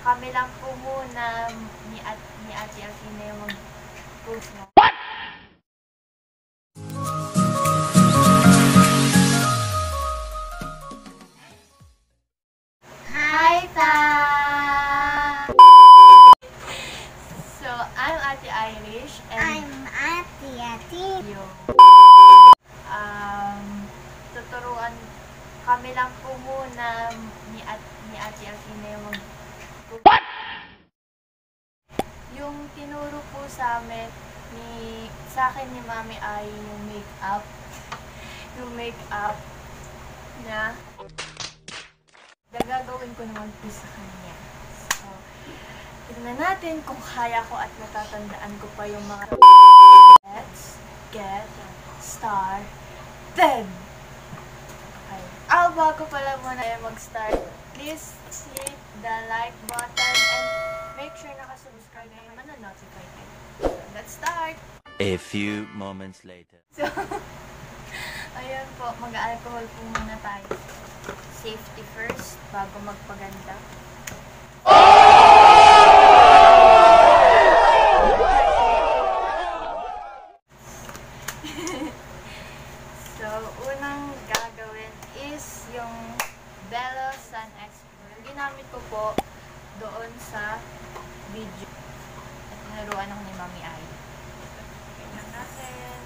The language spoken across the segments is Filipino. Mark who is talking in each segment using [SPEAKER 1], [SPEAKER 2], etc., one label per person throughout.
[SPEAKER 1] kami lang po muna ni Ate Athena yung mag-post mo. Hi, Ta! So, I'm Ate Irish and
[SPEAKER 2] I'm Ate Athena.
[SPEAKER 1] Tuturuan kami lang po muna ni Ate Athena yung yung tinuro po sa amin sa akin ni Mami ay yung makeup na gagawin ko naman po sa kanya. So, tignan natin kung kaya ko at natatandaan ko pa yung mga let's get started! Okay. Bago pala muna mag-start, please hit the like button and make sure nakasubscribe na yung manonotify kayo. So, let's start!
[SPEAKER 3] A few moments later.
[SPEAKER 1] So, ayun po, mag-alcohol po muna tayo. Safety first, bago magpaganda. So, unang gagawin is yung Belo Sun Expo. Yung ginamit ko po doon sa video. At tinuruan ako ni Mami Ai. Tingnan natin.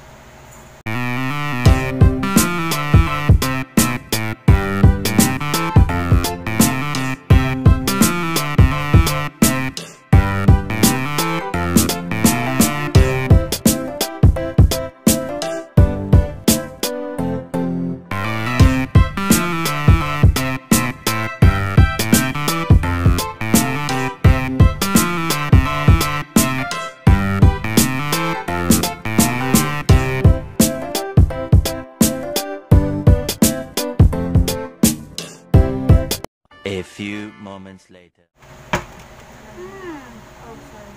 [SPEAKER 3] A few moments later.
[SPEAKER 1] Oh, sorry.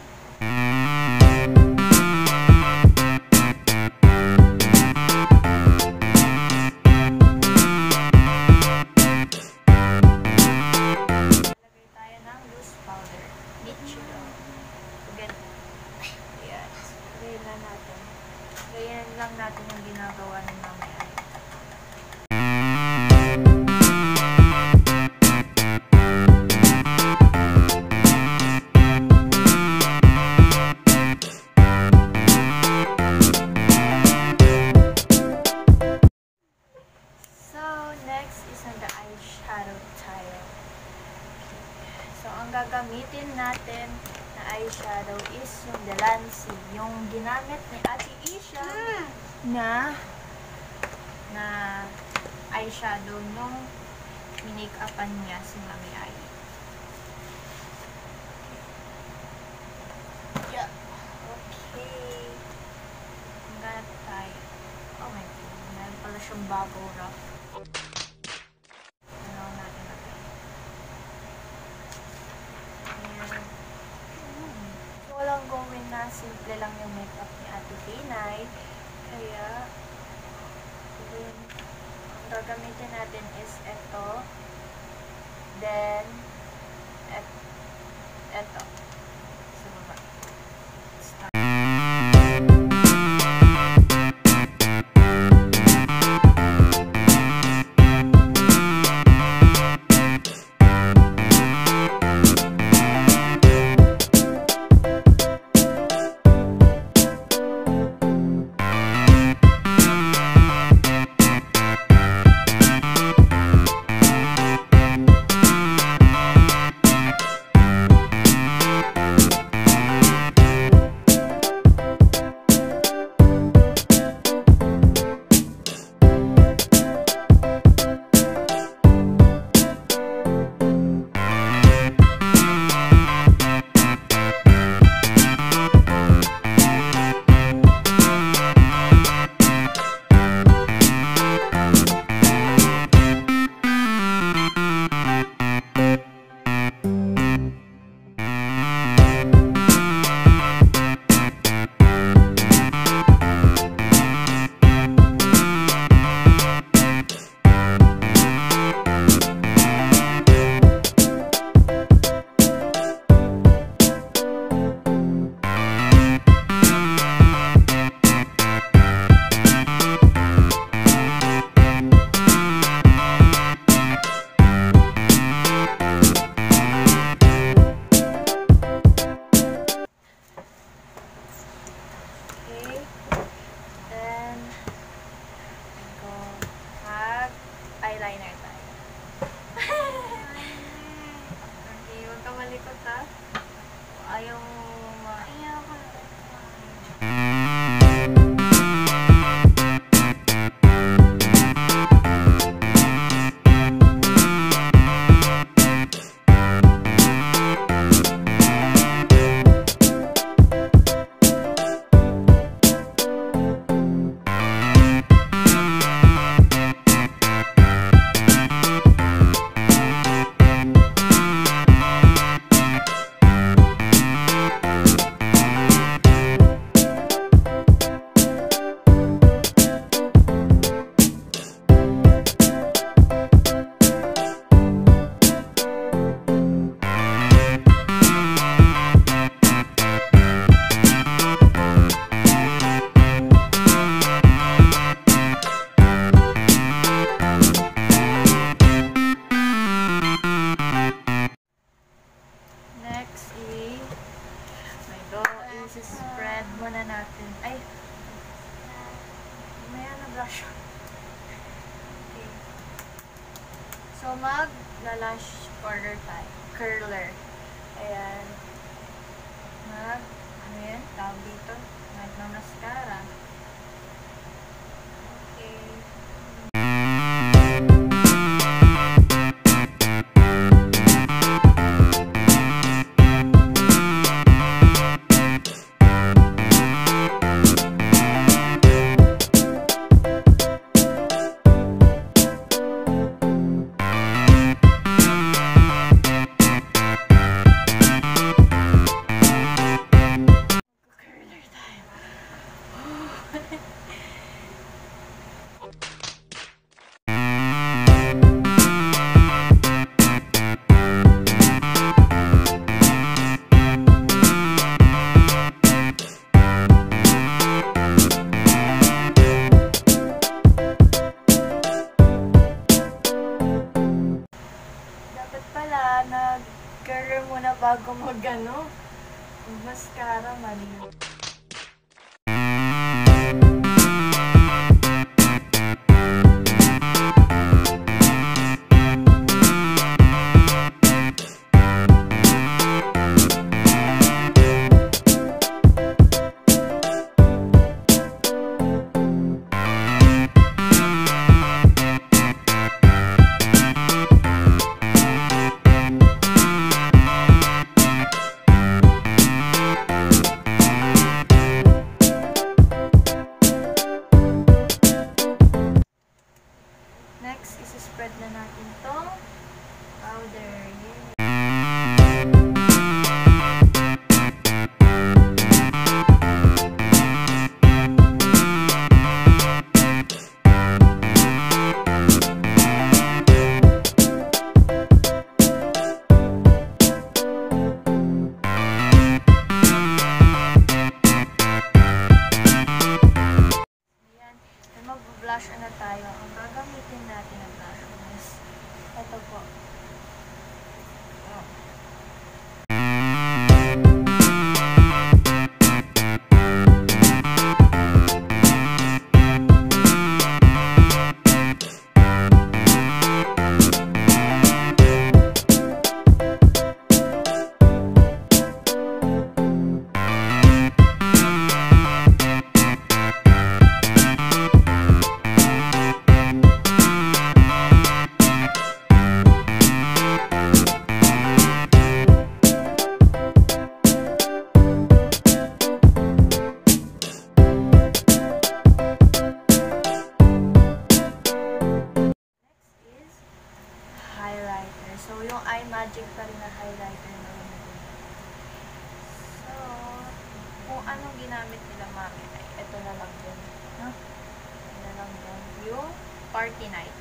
[SPEAKER 1] Lagay tayo ng loose powder. Nichiro. Ganun. Ayan. Lagay lang natin. Ganyan lang natin yung ginagawa ng Mami Ai. Eyeshadow tayo. So, ang gagamitin natin na eyeshadow is yung Delancey. Yung ginamit ni Ate Isha na eyeshadow nung minake-upan niya si Mami Ai. Yeah. Okay. Hanggang tayo. Oh my God. Meron pala siyang bubble wrap. Walang gawin na simple lang yung makeup ni Ate Tinay. Kaya, ang gagamitin natin is ito. Then, ito. Sa baba. Start. likod ha. Ayaw ma...
[SPEAKER 2] Ayaw ko.
[SPEAKER 1] Spread muna natin. Ay! Maya na blush. Okay. So, mag-lash curler. Ayan. Ano yan? Tawag dito. Mag-mascara. Okay. Nag-curler muna bago mag-ano. Mascara, mali. Next, isi-spread na natin tong powder. Mag-blush na tayo. Ang gagamitin natin ng blush is ito po. Oh. So, yung eye magic pa rin na highlighter na yun. So, kung anong ginamit nila mami, ay ito na lang din. No? Ito na lang din. Yung party night.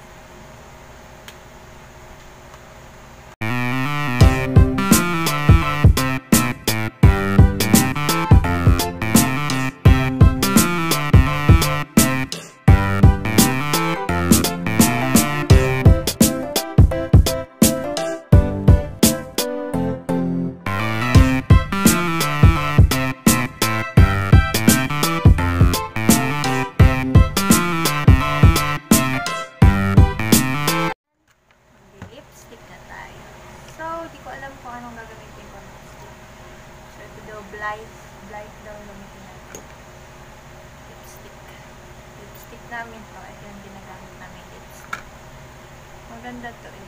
[SPEAKER 1] Light daw gamitin natin. Lipstick. Lipstick namin to. Ito yung ginagamit namin lipstick. Maganda to eh.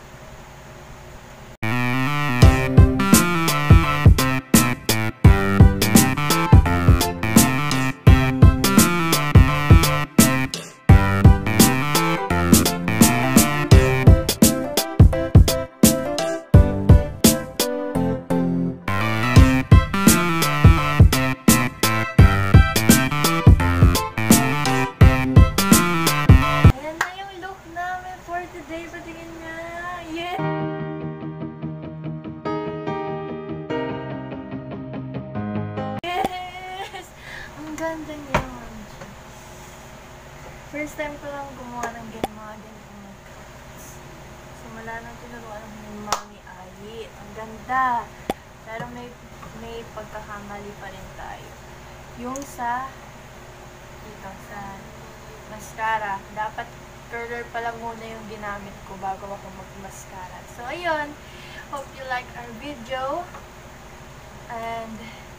[SPEAKER 1] Ganda niya. First time ko lang gumawa ng mga ganitong makeups. Simula nang tinuruan ng Mami Ayi. Ang ganda. Pero may pagkakamali pa rin tayo. Yung sa mascara. Dapat curler pa lang muna yung ginamit ko bago ako mag-mascara. So, ayun. Hope you like our video. And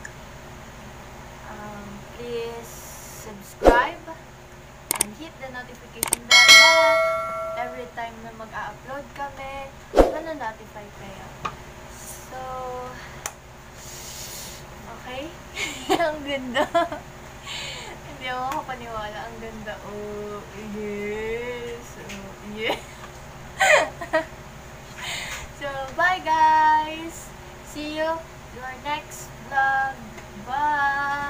[SPEAKER 1] please subscribe and hit the notification bell para every time na mag-a-upload kami, na-notify kayo. So, okay? Ang ganda. Hindi ako makapaniwala. Ang ganda. Oh, yes. Oh, yeah. So, bye guys! See you your next vlog. Bye!